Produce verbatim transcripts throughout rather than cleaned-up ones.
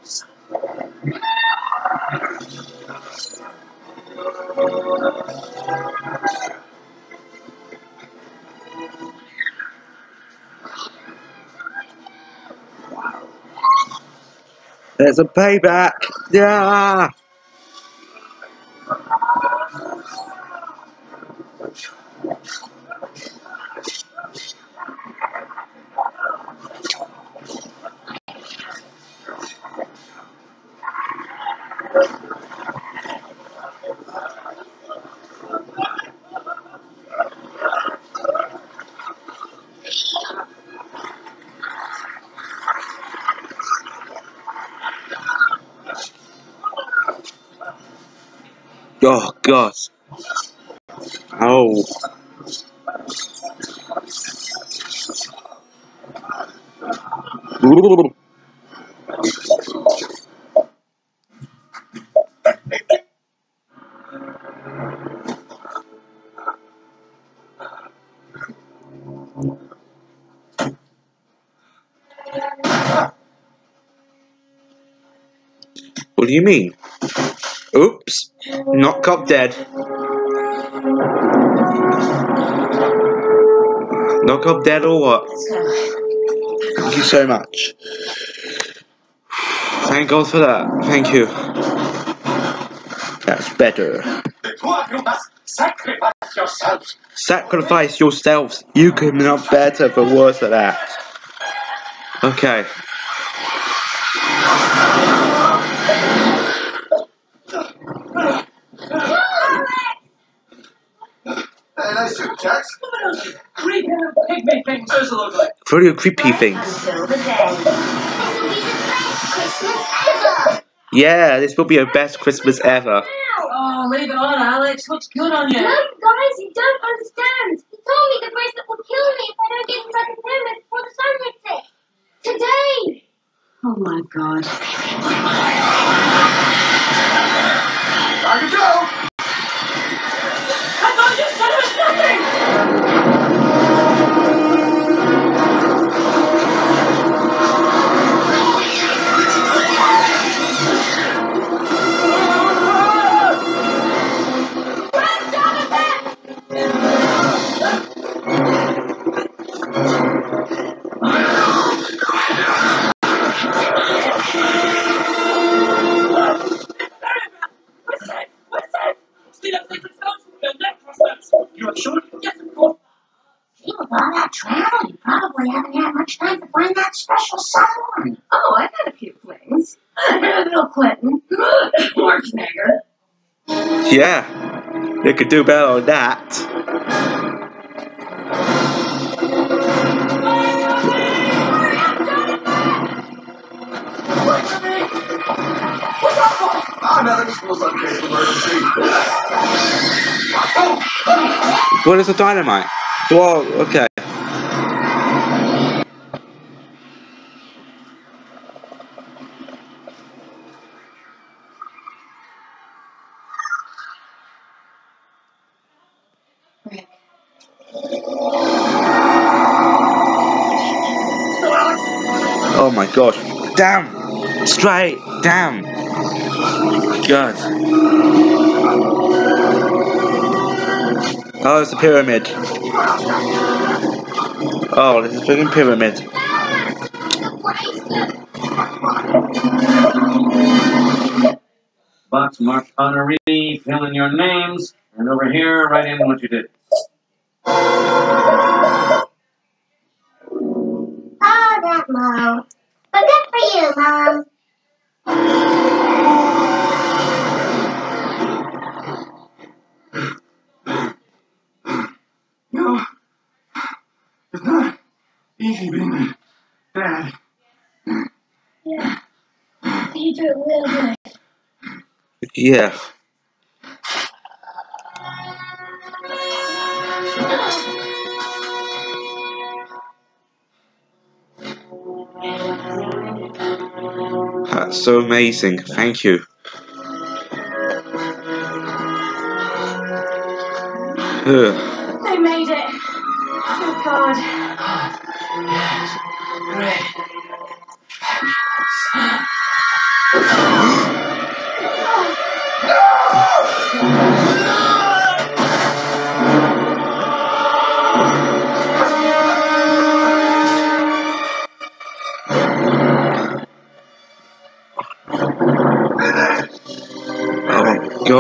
There's a payback! Yeah! Oh God! Oh! What do you mean? Oops! Not cop dead. Not cop dead or what? Thank you so much. Thank God for that. Thank you. That's better. You must sacrifice yourselves. Sacrifice yourselves. You could not better for worse than that. Okay. Hey, nice suit, Jax. Creepy pygmy things. Those look like. For your creepy things. Until the day. This will be the best Christmas ever. Yeah, this will be your best Christmas ever. Oh, leave it on, Alex. Looks good on you. No, guys, you don't understand. He told me the bracelet will kill me if I don't get inside the pyramid before the sun hits it. Today. Oh my God. Time to go. I thought you said it was nothing. You are sure? Yes, of course. Gee, with all that travel, you probably haven't had much time to find that special someone. Oh, I've had a few flings. Bill Clinton. Schwarzenegger. Yeah. They could do better on that. Wait for me. What's up, boy? Ah, nothing. Just a little case of emergency. What is the dynamite? Whoa, okay. Rick. Oh my gosh. Damn! Straight! Damn! God. Oh, it's a pyramid. Oh, this is a freaking pyramid. Box marked honoree, fill in your names, and over here, write in what you did. Oh, that Mo. But good for you, Mom. No. It's not easy being a dad. Yeah. You do it real good. Yeah. That's so amazing. Thank you. Ugh. They made it. Oh God. Yes. Great. Fabulous.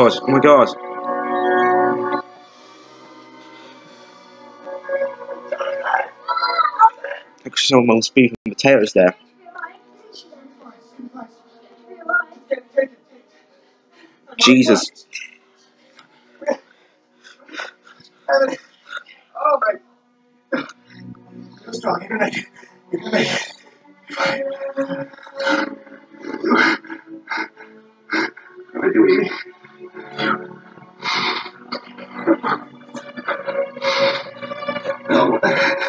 god, oh my god. Look, someone's beefing potatoes there. Jesus. Oh my. You're strong. You can make it. You can make it. What do we need? No.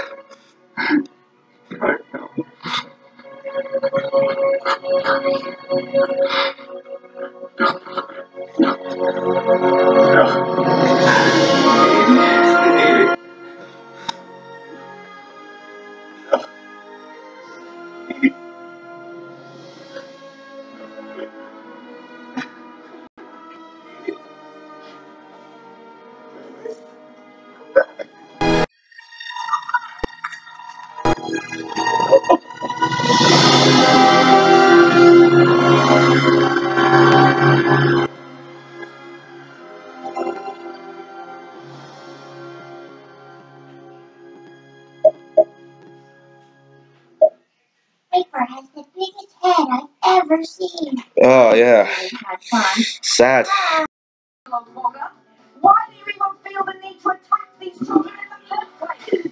Piper has the biggest head I've ever seen. Oh, yeah. Had fun. Sad. Longer. Why do you even feel the need to attack these children in the first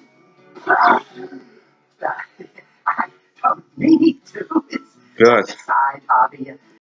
place? I don't need to. It's Good. side hobby.